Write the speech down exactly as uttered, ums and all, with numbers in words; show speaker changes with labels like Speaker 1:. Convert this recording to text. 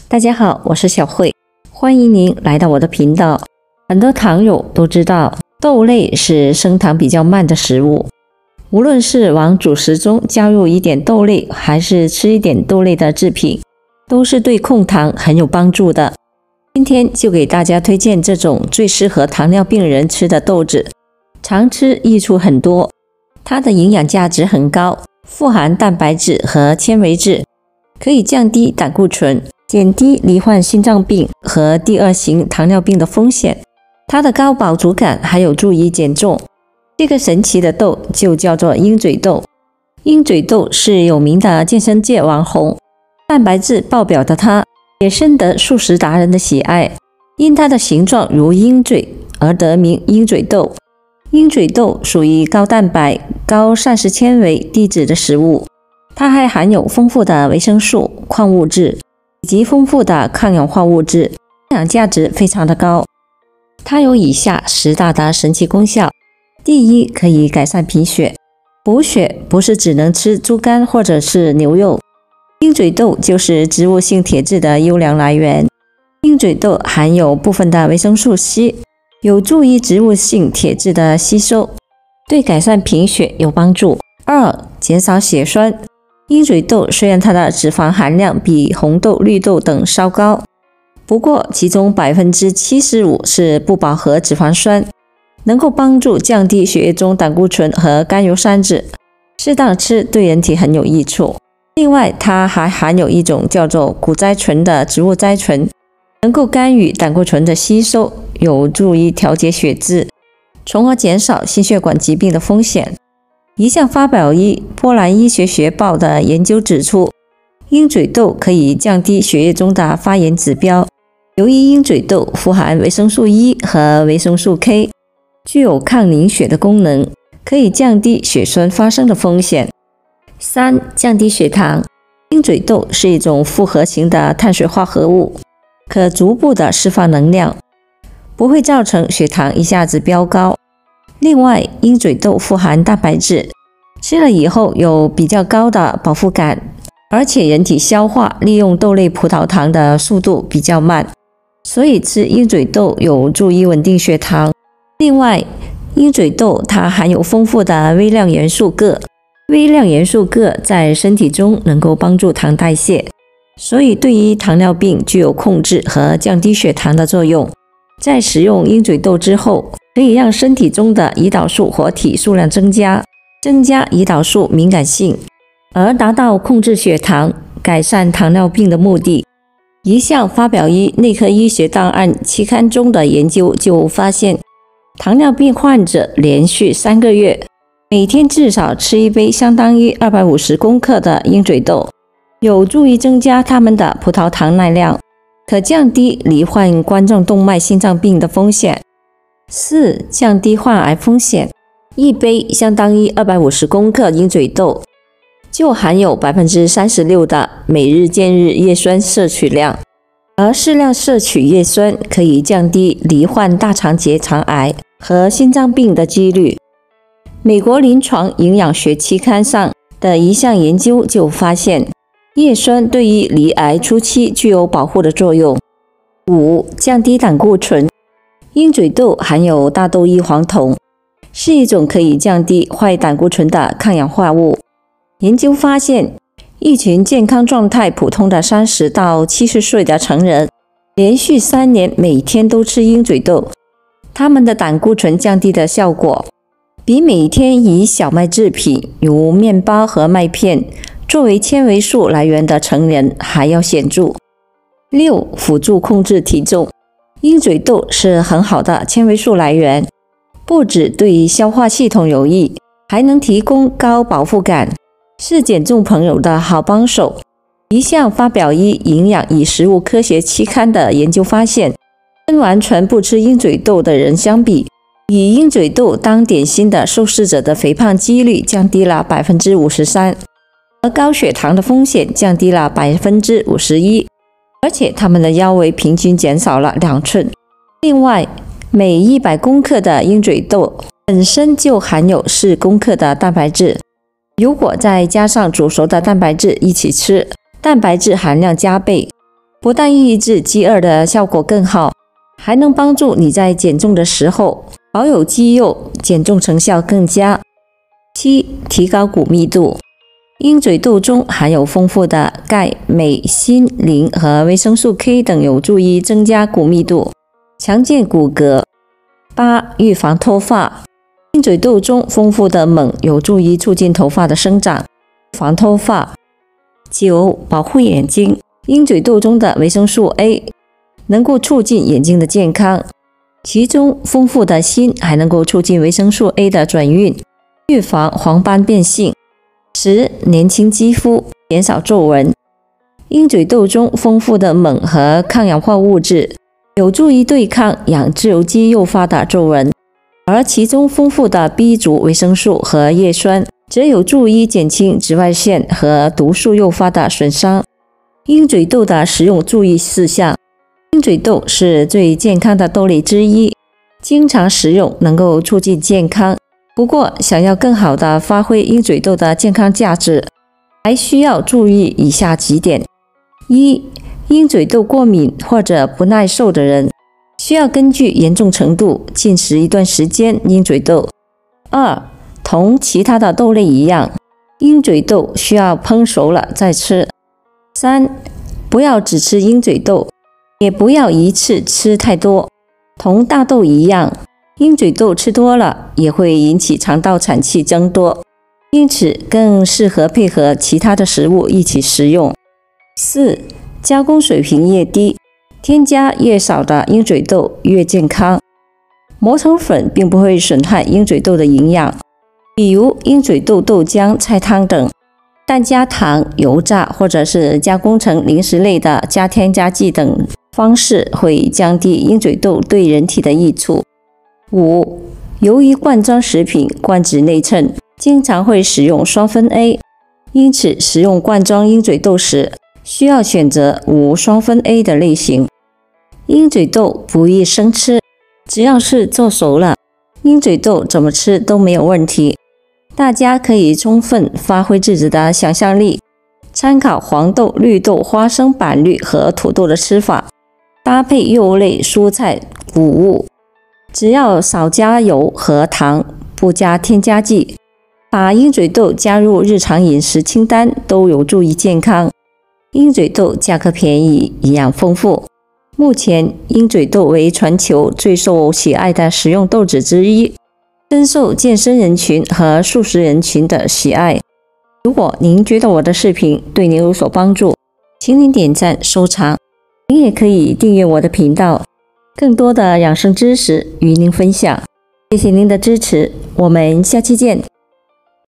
Speaker 1: 大家好，我是小慧，欢迎您来到我的频道。很多糖友都知道，豆类是升糖比较慢的食物，无论是往主食中加入一点豆类，还是吃一点豆类的制品，都是对控糖很有帮助的。今天就给大家推荐这种最适合糖尿病人吃的豆子，常吃益处很多，它的营养价值很高，富含蛋白质和纤维质，可以降低胆固醇，减低罹患心脏病和第二型糖尿病的风险。它的高饱足感还有助于减重。这个神奇的豆就叫做鹰嘴豆。鹰嘴豆是有名的健身界网红，蛋白质爆表的它也深得素食达人的喜爱，因它的形状如鹰嘴而得名鹰嘴豆。鹰嘴豆属于高蛋白、高膳食纤维、低脂的食物，它还含有丰富的维生素、矿物质以及丰富的抗氧化物质，营养价值非常的高。它有以下十大的神奇功效。第一，可以改善贫血。补血不是只能吃猪肝或者是牛肉，鹰嘴豆就是植物性铁质的优良来源。鹰嘴豆含有部分的维生素 C， 有助于植物性铁质的吸收，对改善贫血有帮助。二，减少血栓。鹰嘴豆虽然它的脂肪含量比红豆、绿豆等稍高，不过其中 百分之七十五 是不饱和脂肪酸，能够帮助降低血液中胆固醇和甘油三酯，适当吃对人体很有益处。另外，它还含有一种叫做谷甾醇的植物甾醇，能够干预胆固醇的吸收，有助于调节血脂，从而减少心血管疾病的风险。一项发表于波兰医学学报的研究指出，鹰嘴豆可以降低血液中的发炎指标。由于鹰嘴豆富含维生素 E 和维生素 K， 具有抗凝血的功能，可以降低血栓发生的风险。三、降低血糖。鹰嘴豆是一种复合型的碳水化合物，可逐步的释放能量，不会造成血糖一下子飙高。另外，鹰嘴豆富含蛋白质，吃了以后有比较高的饱腹感，而且人体消化利用豆类葡萄糖的速度比较慢，所以吃鹰嘴豆有助于稳定血糖。另外，鹰嘴豆它含有丰富的微量元素铬，微量元素铬在身体中能够帮助糖代谢，所以对于糖尿病具有控制和降低血糖的作用。在食用鹰嘴豆之后，可以让身体中的胰岛素活体数量增加，增加胰岛素敏感性，而达到控制血糖、改善糖尿病的目的。一项发表于《内科医学档案》期刊中的研究就发现，糖尿病患者连续三个月，每天至少吃一杯相当于二百五十公克的鹰嘴豆，有助于增加他们的葡萄糖耐量，可降低罹患冠状动脉心脏病的风险。四、降低患癌风险。一杯相当于二百五十公克鹰嘴豆，就含有 百分之三十六 的每日建日叶酸摄取量，而适量摄取叶酸可以降低罹患大肠结肠癌和心脏病的几率。美国临床营养学期刊上的一项研究就发现，叶酸对于罹癌初期具有保护的作用。五、降低胆固醇。鹰嘴豆含有大豆异黄酮，是一种可以降低坏胆固醇的抗氧化物。研究发现，一群健康状态普通的三十到七十岁的成人，连续三年每天都吃鹰嘴豆，他们的胆固醇降低的效果，比每天以小麦制品如面包和麦片作为纤维素来源的成人还要显著。六、辅助控制体重。鹰嘴豆是很好的纤维素来源，不只对消化系统有益，还能提供高饱腹感，是减重朋友的好帮手。一项发表于《营养与食物科学》期刊的研究发现，跟完全不吃鹰嘴豆的人相比，以鹰嘴豆当点心的受试者的肥胖几率降低了 百分之五十三， 而高血糖的风险降低了 百分之五十一，而且他们的腰围平均减少了两寸。另外，每一百公克的鹰嘴豆本身就含有四公克的蛋白质，如果再加上煮熟的蛋白质一起吃，蛋白质含量加倍， 不但抑制饥饿的效果更好，还能帮助你在减重的时候保有肌肉，减重成效更佳。七、提高骨密度。鹰嘴豆中含有丰富的钙、镁、锌、磷和维生素 K 等，有助于增加骨密度，强健骨骼。八、预防脱发。鹰嘴豆中丰富的锰有助于促进头发的生长，防脱发。九、保护眼睛。鹰嘴豆中的维生素 A 能够促进眼睛的健康，其中丰富的锌还能够促进维生素 A 的转运，预防黄斑变性。十、年轻肌肤，减少皱纹。鹰嘴豆中丰富的锰和抗氧化物质有助于对抗养自由基诱发的皱纹，而其中丰富的 B 族维生素和叶酸则有助于减轻紫外线和毒素诱发的损伤。鹰嘴豆的食用注意事项：鹰嘴豆是最健康的豆类之一，经常食用能够促进健康。不过，想要更好地发挥鹰嘴豆的健康价值，还需要注意以下几点：一、鹰嘴豆过敏或者不耐受的人，需要根据严重程度禁食一段时间鹰嘴豆。二、同其他的豆类一样，鹰嘴豆需要烹熟了再吃。三、不要只吃鹰嘴豆，也不要一次吃太多。同大豆一样，鹰嘴豆吃多了也会引起肠道产气增多，因此更适合配合其他的食物一起食用。四、加工水平越低，添加越少的鹰嘴豆越健康。磨成粉并不会损害鹰嘴豆的营养，比如鹰嘴豆豆浆、菜汤等，但加糖、油炸或者是加工成零食类的加添加剂等方式会降低鹰嘴豆对人体的益处。五、由于罐装食品罐子内衬经常会使用双酚 A， 因此食用罐装鹰嘴豆时需要选择无双酚 A 的类型。鹰嘴豆不宜生吃，只要是做熟了，鹰嘴豆怎么吃都没有问题。大家可以充分发挥自己的想象力，参考黄豆、绿豆、花生、板栗和土豆的吃法，搭配肉类、蔬菜、谷物，只要少加油和糖，不加添加剂，把鹰嘴豆加入日常饮食清单，都有助于健康。鹰嘴豆价格便宜，营养丰富。目前，鹰嘴豆为全球最受喜爱的食用豆子之一，深受健身人群和素食人群的喜爱。如果您觉得我的视频对您有所帮助，请您点赞收藏。您也可以订阅我的频道，更多的养生知识与您分享。谢谢您的支持，我们下期见。